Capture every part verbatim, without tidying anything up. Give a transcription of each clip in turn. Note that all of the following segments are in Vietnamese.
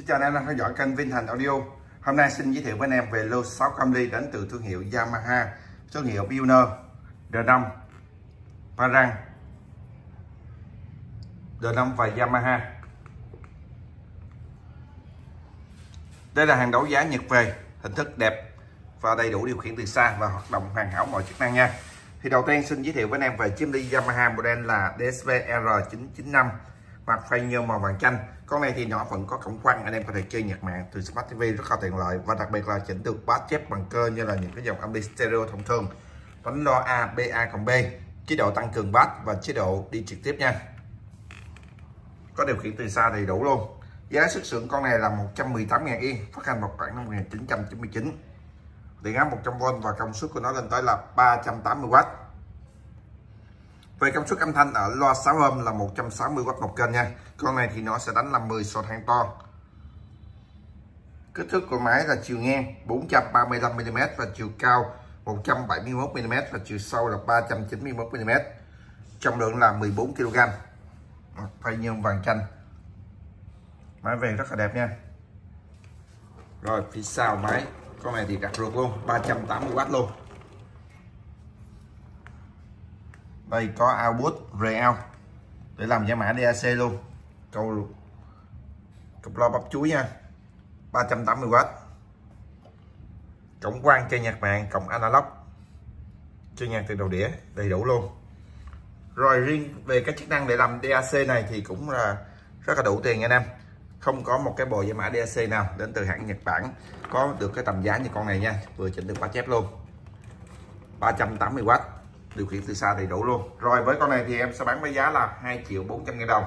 chào anh em đang theo dõi kênh Vinh Thành Audio. Hôm nay xin giới thiệu với anh em về lô sáu trăm ly đến từ thương hiệu Yamaha, thương hiệu Pioneer, R năm, Parang, R năm và Yamaha. Đây là hàng đấu giá nhập về, hình thức đẹp và đầy đủ điều khiển từ xa và hoạt động hoàn hảo mọi chức năng nha. Thì đầu tiên xin giới thiệu với anh em về chiếc ly Yamaha model là D S V R chín chín năm, mặt phay nhôm màu vàng chanh. Con này thì nó vẫn có cổng quăng, anh em có thể chơi nhạc mạng từ Smart ti vi rất là tiện lợi, và đặc biệt là chỉnh được bass chép bằng cơ như là những cái dòng âm ly stereo thông thường, bánh loa A, B A cộng B, chế độ tăng cường bass và chế độ đi trực tiếp nha. Có điều khiển từ xa đầy đủ luôn. Giá xuất xưởng con này là một trăm mười tám nghìn yên, phát hành vào khoảng năm một nghìn chín trăm chín mươi chín. Điện áp một trăm vôn và công suất của nó lên tới là ba trăm tám mươi oát. Về công suất âm thanh ở loa sáu ohm là một trăm sáu mươi oát một kênh nha. Con này thì nó sẽ đánh làm mười sọt hang to. Kích thước của máy là chiều ngang bốn trăm ba mươi lăm mi li mét và chiều cao một trăm bảy mươi mốt mi li mét và chiều sâu là ba trăm chín mươi mốt mi li mét. Trọng lượng là mười bốn ki lô gam. Phay nhôm vàng chanh. Máy về rất là đẹp nha. Rồi phía sau máy, con này thì đặt ruột luôn, ba trăm tám mươi oát luôn. Đây có output rail để làm giá mã D A C luôn. Câu cục lo bắp chuối nha, ba trăm tám mươi oát. Cổng quang chơi nhạc mạng, cổng analog chơi nhạc từ đầu đĩa đầy đủ luôn. Rồi riêng về các chức năng để làm D A C này thì cũng là rất là đủ tiền anh em. Không có một cái bộ giá mã D A C nào đến từ hãng Nhật Bản có được cái tầm giá như con này nha, vừa chỉnh được bass chép luôn. ba trăm tám mươi oát, điều khiển từ xa đầy đủ luôn. Rồi với con này thì em sẽ bán với giá là hai triệu bốn trăm nghìn đồng.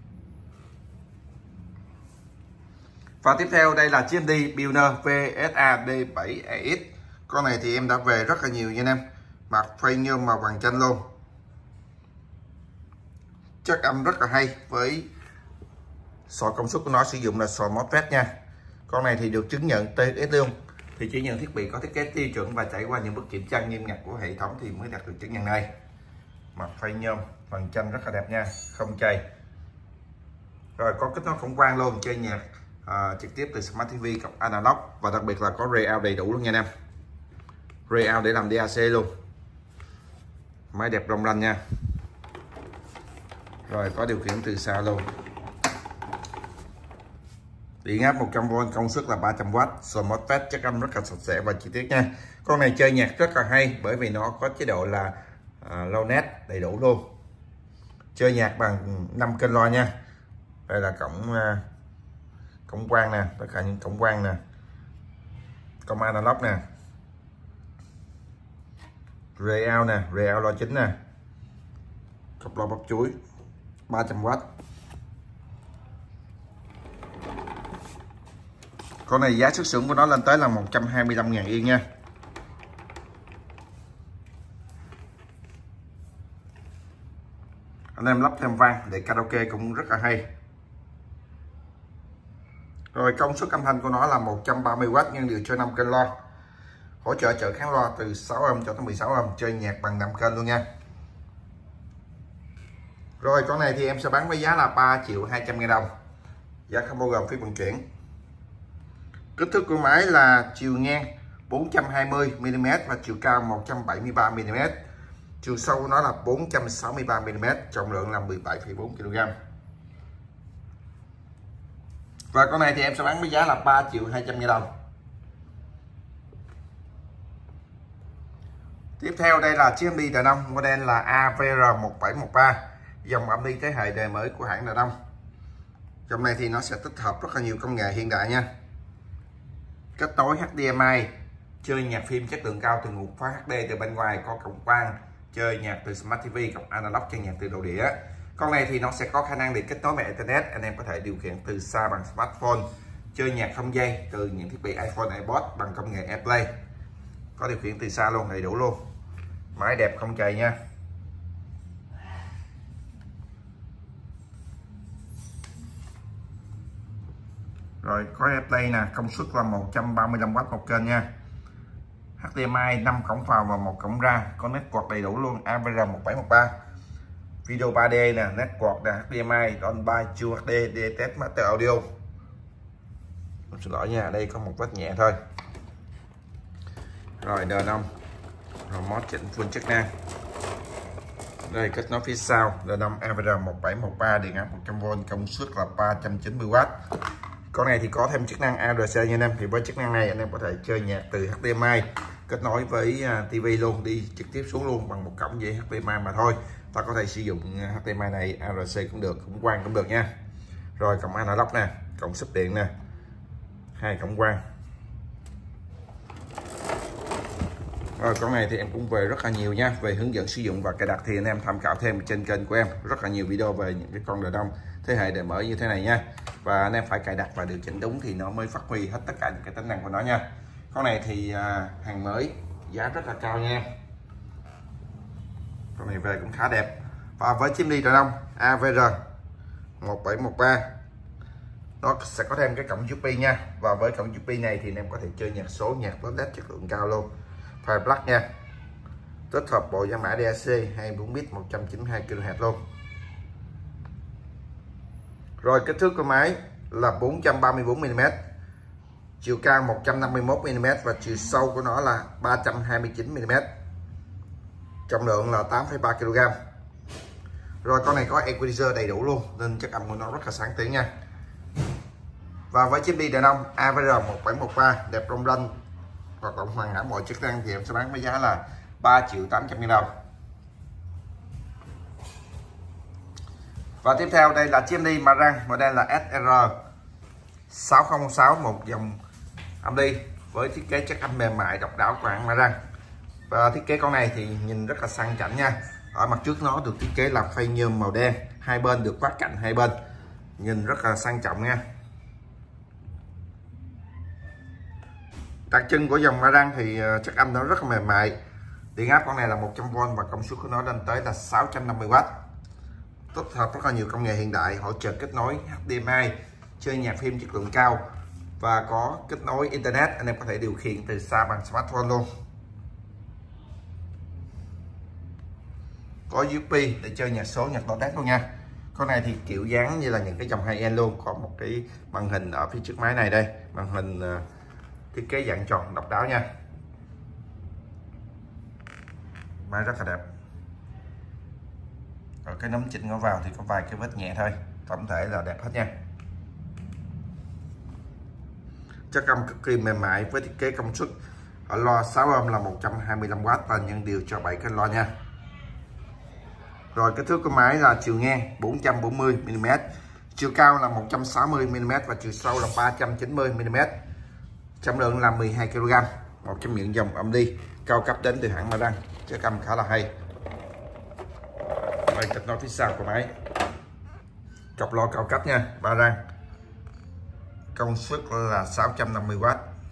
Và tiếp theo đây là chiếc ly Pioneer V S A D bảy E X. Con này thì em đã về rất là nhiều nha anh em. Mặt phay nhôm màu vàng chanh luôn. Chất âm rất là hay, với sọ công suất của nó sử dụng là sọ MOSFET nha. Con này thì được chứng nhận T S luôn. Thì chỉ nhận thiết bị có thiết kế tiêu chuẩn và trải qua những bước kiểm tra nghiêm ngặt của hệ thống thì mới đạt được chứng nhận này. Mặt phay nhôm vàng chanh rất là đẹp nha, không chày. Rồi có kết nối cổng quang luôn, chơi nhạc à, trực tiếp từ Smart ti vi cộng analog, và đặc biệt là có rail đầy đủ luôn nha anh em. Rail để làm D A C luôn. Máy đẹp rong ranh nha. Rồi có điều khiển từ xa luôn. Điện áp một trăm vôn, công suất là ba trăm oát, sọ MOSFET, chất âm rất là sạch sẽ và chi tiết nha. Con này chơi nhạc rất là hay bởi vì nó có chế độ là uh, low net đầy đủ luôn. Chơi nhạc bằng năm kênh loa nha. Đây là cổng uh, cổng quang nè, tất cả những cổng quang nè. Cổng analog nè. Rail nè, rail loa chính nè. Cặp loa bắp chuối, ba trăm oát. Con này giá xuất xưởng của nó lên tới là một trăm hai mươi lăm nghìn yên nha. Anh em lắp thêm vang để karaoke cũng rất là hay. Rồi công suất âm thanh của nó là một trăm ba mươi oát nhưng điều cho năm kênh loa. Hỗ trợ trở kháng loa từ sáu ohm cho tới mười sáu ohm, chơi nhạc bằng năm kênh luôn nha. Rồi con này thì em sẽ bán với giá là ba triệu hai trăm nghìn đồng. Giá không bao gồm phí vận chuyển. Kích thước của máy là chiều ngang bốn trăm hai mươi mi li mét và chiều cao một trăm bảy mươi ba mi li mét. Chiều sâu của nó là bốn trăm sáu mươi ba mi li mét, trọng lượng là mười bảy phẩy bốn ki lô gam. Và con này thì em sẽ bán với giá là ba triệu hai trăm nghìn đồng. Tiếp theo đây là chiếc ly R năm model là A V R một bảy một ba, dòng âm ly thế hệ đời mới của hãng R năm. Dòng này thì nó sẽ tích hợp rất là nhiều công nghệ hiện đại nha. Kết nối H D M I, chơi nhạc phim chất lượng cao từ nguồn phát H D từ bên ngoài, có cổng quang, chơi nhạc từ Smart ti vi cộng analog, chơi nhạc từ đầu đĩa. Con này thì nó sẽ có khả năng để kết nối mạng internet, anh em có thể điều khiển từ xa bằng smartphone, chơi nhạc không dây từ những thiết bị iPhone, iPod bằng công nghệ AirPlay. Có điều khiển từ xa luôn, đầy đủ luôn. Máy đẹp không chày nha. Rồi có AirPlay nè, công suất là một trăm ba mươi lăm oát một kênh nha. H D M I năm cổng vào và một cổng ra, có network đầy đủ luôn. A V R một bảy một ba. Video ba D nè, network nè, H D M I, Dolby, True hát đê, D T S Master Audio. Xin lỗi nha, đây có một vết nhẹ thôi. Rồi đờ năm remote chỉnh full chức năng. Đây kết nối phía sau đờ năm a vê rờ một bảy một ba, điện áp một trăm vôn, công suất là ba trăm chín mươi oát. Con này thì có thêm chức năng a rờ xê nha anh em. Thì với chức năng này anh em có thể chơi nhạc từ hát đê em i kết nối với tivi luôn, đi trực tiếp xuống luôn bằng một cổng dây hát đê em i mà thôi. Ta có thể sử dụng hát đê em i này, a rờ xê cũng được, cũng quang cũng được nha. Rồi cổng analog nè, cổng sub điện nè, hai cổng quang. Rồi con này thì em cũng về rất là nhiều nha, về hướng dẫn sử dụng và cài đặt thì anh em tham khảo thêm trên kênh của em rất là nhiều video về những cái con đờ đông thế hệ đời mới như thế này nha. Và anh em phải cài đặt và điều chỉnh đúng thì nó mới phát huy hết tất cả những cái tính năng của nó nha. Con này thì à, hàng mới, giá rất là cao nha. Con này về cũng khá đẹp. Và với chim đi đờ đông a vê rờ một bảy một ba, nó sẽ có thêm cái cổng u ét bê nha. Và với cổng u ét bê này thì anh em có thể chơi nhạc số, nhạc led chất lượng cao luôn. File plug nha, tích hợp bộ giải mã đê a xê hai mươi bốn bit một trăm chín mươi hai ki lô héc luôn. Rồi kích thước của máy là bốn trăm ba mươi tư mi li mét, chiều cao một trăm năm mươi mốt mi li mét và chiều sâu của nó là ba trăm hai mươi chín mi li mét. Trọng lượng là tám phẩy ba ki lô gam. Rồi con này có equalizer đầy đủ luôn nên chất âm của nó rất là sáng tiếng nha. Và với chip đi đàn ông a vê rờ một bảy một ba đẹp rong ranh, hoạt động hoàn hảo mọi chức năng thì em sẽ bán với giá là ba triệu tám trăm nghìn đồng. Và tiếp theo đây là chiếc đi Marantz model là ét rờ sáu không không sáu, một dòng âm ly với thiết kế chất âm mềm mại độc đáo của hãng Marantz. Và thiết kế con này thì nhìn rất là sang chảnh nha. Ở mặt trước nó được thiết kế là phay nhôm màu đen, hai bên được quát cạnh hai bên, nhìn rất là sang trọng nha. Đặc trưng của dòng Marantz thì chất âm nó rất là mềm mại. Điện áp con này là một trăm vôn và công suất của nó lên tới là sáu trăm năm mươi oát. Tích hợp rất là nhiều công nghệ hiện đại, hỗ trợ kết nối hát đê em i, chơi nhạc phim chất lượng cao và có kết nối internet, anh em có thể điều khiển từ xa bằng smartphone luôn. Có u ét bê để chơi nhạc số, nhạc led luôn nha. Con này thì kiểu dáng như là những cái dòng high-end luôn, có một cái màn hình ở phía trước máy này đây, màn hình uh, thiết kế dạng tròn độc đáo nha. Máy rất là đẹp. Rồi cái nấm chỉnh nó vào thì có vài cái vết nhẹ thôi, tổng thể là đẹp hết nha. Chất âm cực kỳ mềm mại với thiết kế công suất ở loa sáu ohm là một trăm hai mươi lăm oát và nhân điều cho bảy kênh loa nha. Rồi kích thước của máy là chiều ngang bốn trăm bốn mươi mi li mét, chiều cao là một trăm sáu mươi mi li mét và chiều sâu là ba trăm chín mươi mi li mét. Trọng lượng là mười hai ki lô gam. Một trong những dòng âm ly cao cấp đến từ hãng Marantz, chất âm khá là hay. Đây kết nối phía sau của máy, cặp loa cao cấp nha, Marantz, công suất là sáu trăm năm mươi oát.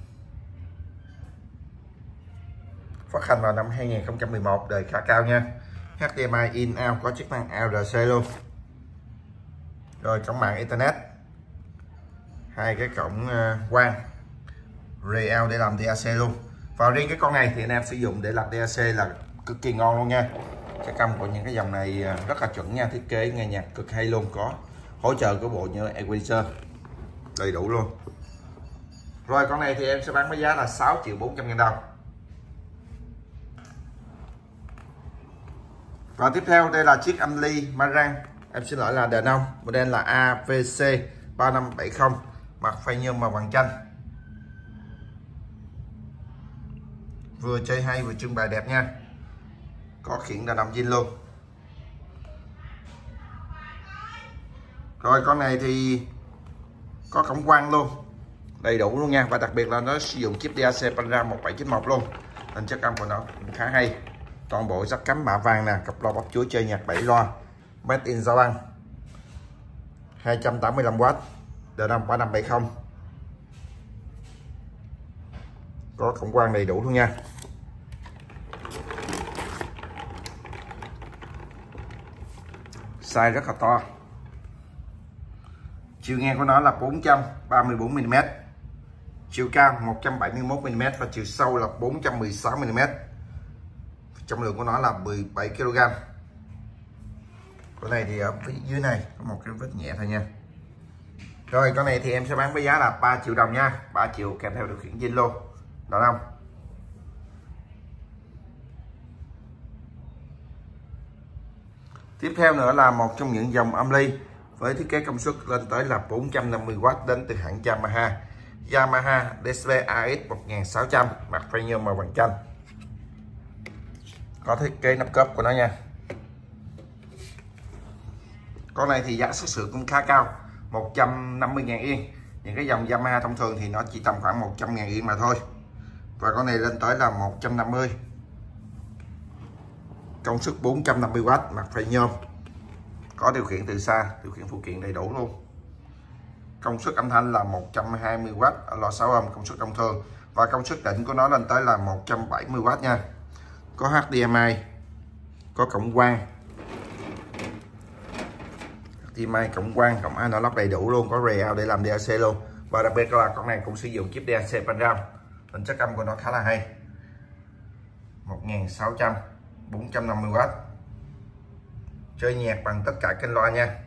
Phát hành vào năm hai nghìn không trăm mười một, đời khá cao nha. hát đê em i in out, có chức năng a rờ xê luôn. Rồi cổng mạng internet, hai cái cổng quang rail để làm đê a xê luôn. Và riêng cái con này thì anh em sử dụng để làm đê a xê là cực kỳ ngon luôn nha. Chất âm của những cái dòng này rất là chuẩn nha, thiết kế nghe nhạc cực hay luôn, có hỗ trợ của bộ như equalizer đầy đủ luôn. Rồi con này thì em sẽ bán với giá là sáu triệu bốn trăm nghìn đồng. Và tiếp theo đây là chiếc âm ly Marantz, em xin lỗi là đờ đông, model là a vê xê ba năm bảy không, mặt phay nhôm màu vàng chanh. Vừa chơi hay vừa trưng bày đẹp nha. Có khiển đờ đông zin luôn. Rồi con này thì có cổng quang luôn, đầy đủ luôn nha. Và đặc biệt là nó sử dụng chip đê a xê Panda một bảy chín một luôn, nên chất âm của nó cũng khá hay. Toàn bộ rắc cắm mạ vàng nè, cặp loa bóc chuối chơi nhạc bảy loa, made in Gia Lai, hai trăm tám mươi lăm oát, đờ đông ba năm bảy không. Có cổng quang đầy đủ luôn nha. Size rất là to. Chiều ngang của nó là bốn trăm ba mươi tư mi li mét, chiều cao một trăm bảy mươi mốt mi li mét và chiều sâu là bốn trăm mười sáu mi li mét. Trọng lượng của nó là mười bảy ki lô gam. Con này thì ở phía dưới này có một cái vết nhẹ thôi nha. Rồi con này thì em sẽ bán với giá là ba triệu đồng nha, ba triệu kèm theo điều khiển zin luôn, được không? Tiếp theo nữa là một trong những dòng âm ly với thiết kế công suất lên tới là bốn trăm năm mươi oát đến từ hãng Yamaha. Yamaha đê ét vê a ét một nghìn sáu trăm, mặt phai nhôm màu vàng chanh. Có thiết kế nắp cốp của nó nha. Con này thì giá xuất xưởng cũng khá cao, một trăm năm mươi ngàn yên. Những cái dòng Yamaha thông thường thì nó chỉ tầm khoảng một trăm ngàn yên mà thôi. Và con này lên tới là một trăm năm mươi. Công suất bốn trăm năm mươi oát, mặt phai nhôm. Có điều khiển từ xa, điều khiển phụ kiện đầy đủ luôn. Công suất âm thanh là một trăm hai mươi oát ở lò sáu âm, công suất thông thường. Và công suất đỉnh của nó lên tới là một trăm bảy mươi oát nha. Có hát đê em i, có cổng quang, hát đê em i, cổng quang, cổng analog đầy đủ luôn, có rail để làm đê a xê luôn. Và đặc biệt là con này cũng sử dụng chip đê a xê Panram. Tính chất âm của nó khá là hay. một nghìn sáu trăm, bốn trăm năm mươi oát. Chơi nhạc bằng tất cả kênh loa nha.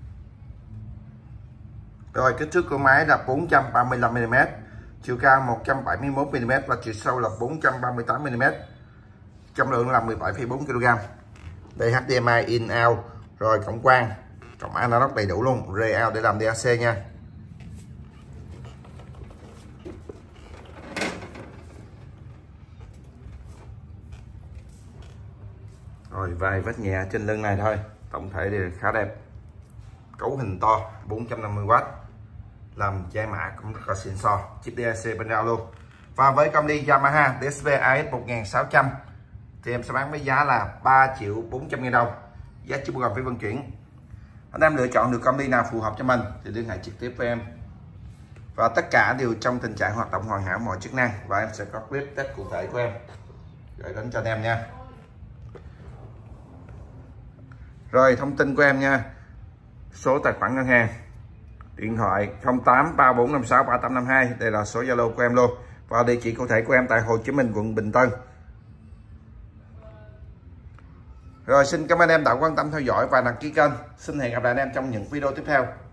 Rồi kích thước của máy là bốn trăm ba mươi lăm mi li mét, chiều cao một trăm bảy mươi mốt mi li mét và chiều sâu là bốn trăm ba mươi tám mi li mét. Trọng lượng là mười bảy phẩy bốn ki lô gam. Đây hát đê em i in out, rồi cổng quang, cổng analog đầy đủ luôn, rail để làm đê a xê nha. Rồi vài vết nhẹ trên lưng này thôi, tổng thể thì khá đẹp. Cấu hình to, bốn trăm năm mươi oát, làm chai mã cũng rất là xịn sò, chip đê a xê bên rau luôn. Và với công ty Yamaha đê ét vê a ét một nghìn sáu trăm thì em sẽ bán với giá là ba triệu bốn trăm nghìn đồng, giá chưa bao gồm phí vận chuyển. Anh em lựa chọn được công ty nào phù hợp cho mình thì liên hệ trực tiếp với em. Và tất cả đều trong tình trạng hoạt động hoàn hảo mọi chức năng, và em sẽ có clip test cụ thể của em gửi đến cho anh em nha. Rồi thông tin của em nha: số tài khoản ngân hàng, điện thoại không tám ba bốn năm sáu ba tám năm hai, đây là số Zalo của em luôn, và địa chỉ cụ thể của em tại Hồ Chí Minh, quận Bình Tân. Rồi xin cảm ơn em đã quan tâm theo dõi và đăng ký kênh. Xin hẹn gặp lại anh em trong những video tiếp theo.